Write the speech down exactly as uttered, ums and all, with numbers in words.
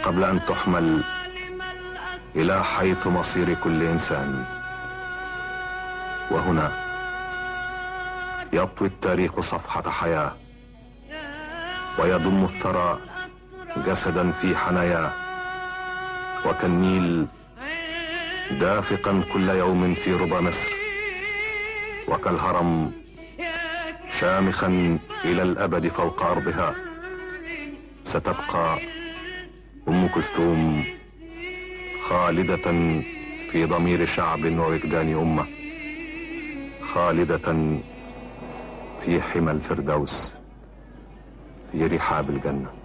قبل أن تحمل إلى حيث مصير كل إنسان. وهنا يطوي التاريخ صفحة حياة، ويضم الثرى جسدا في حناياه، وكالنيل دافقا كل يوم في ربى مصر، وكالهرم شامخا إلى الأبد فوق أرضها. ستبقى أم كلثوم خالدة في ضمير شعب ووجدان أمة، خالدة في حمى الفردوس في رحاب الجنة.